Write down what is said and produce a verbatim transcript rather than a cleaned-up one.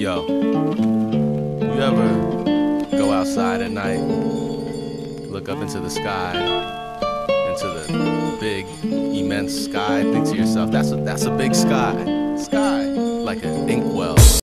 Yo, you ever go outside at night, look up into the sky, into the big, immense sky, think to yourself, that's a, that's a big sky, sky, like an inkwell.